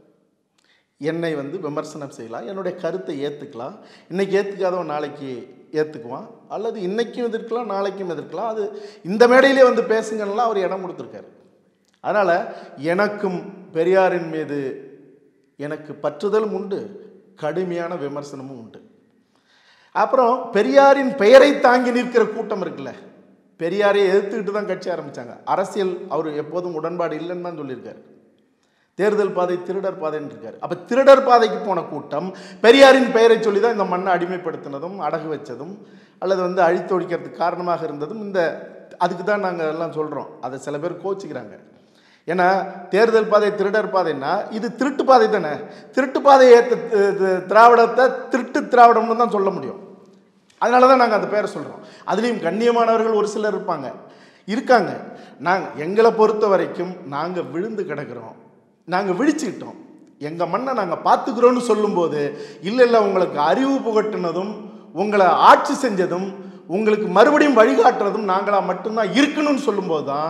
என்னை விமர்சனம் செய்யலாம், என்னுடைய கருத்தை ஏற்றுக்கலாம், இன்றைக்கி ஏற்றுக்காதவன் நாளைக்கு ஏற்றுக்குவான், அல்லது இன்றைக்கும் எதிர்க்கலாம் நாளைக்கும் எதிர்க்கலாம், அது இந்த மேடையிலே பேசுங்கலாம் அவர் இடம் கொடுத்துருக்காரு. அதனால் எனக்கும் பெரியாரின் மீது எனக்கு பற்றுதலும் உண்டு, கடுமையான விமர்சனமும் உண்டு. அப்புறம் பெரியாரின் பெயரை தாங்கி நிற்கிற கூட்டம் இருக்குல்ல, பெரியாரை எதிர்த்துக்கிட்டு தான் கட்சி ஆரம்பித்தாங்க. அரசியல் அவர் எப்போதும் உடன்பாடு இல்லைன்னு தான் சொல்லியிருக்காரு. தேர்தல் பாதை திருடர் பாதைன்னு இருக்காரு. அப்போ திருடர் பாதைக்கு போன கூட்டம் பெரியாரின் பெயரை சொல்லி தான் இந்த மண்ணை அடிமைப்படுத்தினதும் அடகு வச்சதும் அல்லது அழித்தொழிக்கிறதுக்கு காரணமாக இருந்ததும் அதுக்கு தான் நாங்கள் எல்லாம் சொல்கிறோம். அதை சில பேர் கோச்சிக்கிறாங்க. ஏன்னா தேர்தல் பாதை திருடர் பாதைன்னா இது திருட்டு பாதை தானே. திருட்டு பாதையை திராவிடத்தை திருட்டு திராவிடம்னு தான் சொல்ல முடியும். அதனால தான் நாங்கள் அந்த பேரை சொல்கிறோம். அதுலேயும் கண்ணியமானவர்கள் ஒரு சிலர் இருக்காங்க. எங்களை பொறுத்த வரைக்கும் நாங்கள் விழுந்து கிடக்கிறோம், நாங்கள் விழிச்சுக்கிட்டோம், எங்கள் மண்ணை நாங்கள் பார்த்துக்கிறோன்னு சொல்லும்போது இல்லை உங்களுக்கு அறிவு புகட்டினதும் உங்களை ஆட்சி செஞ்சதும் உங்களுக்கு மறுபடியும் வழிகாட்டுறதும் நாங்களாக மட்டும்தான் இருக்கணும்னு சொல்லும்போது தான்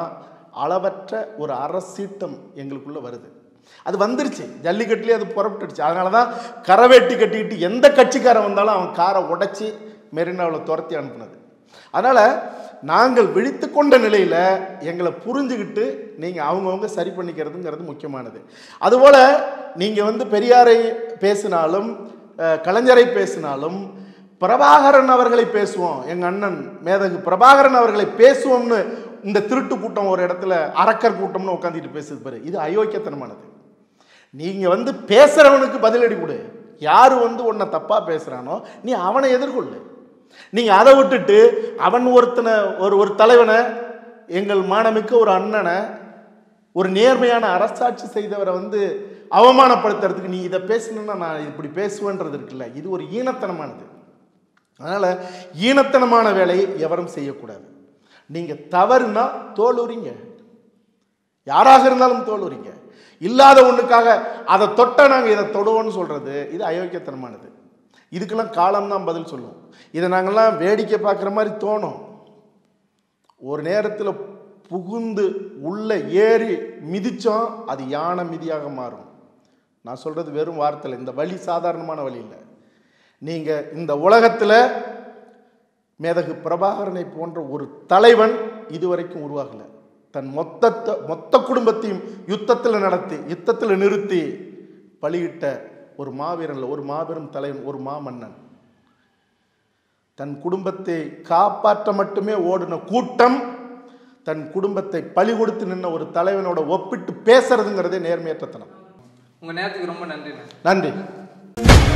அளவற்ற ஒரு அரசீட்டம் எங்களுக்குள்ளே வருது. அது வந்துருச்சு, ஜல்லிக்கட்டுலேயே அது புறப்பட்டுடுச்சு. அதனால தான் கரவேட்டி கட்டிக்கிட்டு எந்த கட்சிக்காரன் வந்தாலும் அவன் காரை உடைச்சி மெரினாவில் துரத்தி அனுப்புனது. அதனால் நாங்கள் விழித்து கொண்ட நிலையில் எங்களை புரிஞ்சுக்கிட்டு நீங்கள் அவங்கவுங்க சரி பண்ணிக்கிறதுங்கிறது முக்கியமானது. அதுபோல் நீங்கள் பெரியாரை பேசினாலும் கலைஞரை பேசினாலும் பிரபாகரன் அவர்களை பேசுவோம், எங்கள் அண்ணன் மேதகு பிரபாகரன் அவர்களை பேசுவோம்னு இந்த திருட்டு கூட்டம் ஒரு இடத்துல அரக்கர் கூட்டம்னு உட்காந்துட்டு பேசுது பாரு, இது அயோக்கியத்தனமானது. நீங்கள் பேசுகிறவனுக்கு பதிலடி கொடு. யார் உன்னை தப்பாக பேசுகிறானோ நீ அவனை எதிர்கொள்ளு. நீங்கள் அதை விட்டுட்டு அவன் ஒரு தலைவனை, எங்கள் மானமிக்க ஒரு அண்ணனை, ஒரு நேர்மையான அரசாட்சி செய்தவரை அவமானப்படுத்துறதுக்கு நீ இதை பேசணுன்னா நான் இப்படி பேசுவேன்றது இருக்குல்ல, இது ஒரு ஈனத்தனமானது. அதனால் ஈனத்தனமான வேலையை எவரும் செய்யக்கூடாது. நீங்கள் தவறுனா தோலுறீங்க, யாராக இருந்தாலும் தோலுறீங்க. இல்லாத ஒன்றுக்காக அதை தொட்ட நாங்கள் இதை தொடுவோன்னு சொல்கிறது இது அயோக்கியத்தனமானது. இதுக்கெல்லாம் காலம்தான் பதில் சொல்லும். இதை நாங்கள்லாம் வேடிக்கை பார்க்குற மாதிரி தோணும். ஒரு நேரத்தில் புகுந்து உள்ளே ஏறி மிதித்தோம், அது யானை மிதியாக மாறும். நான் சொல்கிறது வெறும் வார்த்தை, இந்த வழி சாதாரணமான வழி இல்லை. நீங்கள் இந்த உலகத்தில் மேதகு பிரபாகரனை போன்ற ஒரு தலைவன் இதுவரைக்கும் உருவாகலை. தன் மொத்த குடும்பத்தையும் யுத்தத்தில் நிறுத்தி பலியிட்ட ஒரு மாவீரன், ஒரு மாபெரும் தலைவன், ஒரு மாமன்னன். தன் குடும்பத்தை காப்பாற்ற மட்டுமே ஓடின கூட்டம் தன் குடும்பத்தை பலி கொடுத்து நின்ன ஒரு தலைவனோட ஒப்பிட்டு பேசுறதுங்கிறதே நேர்மையற்றத்தனம். உங்க நேரத்துக்கு ரொம்ப நன்றி. நன்றி.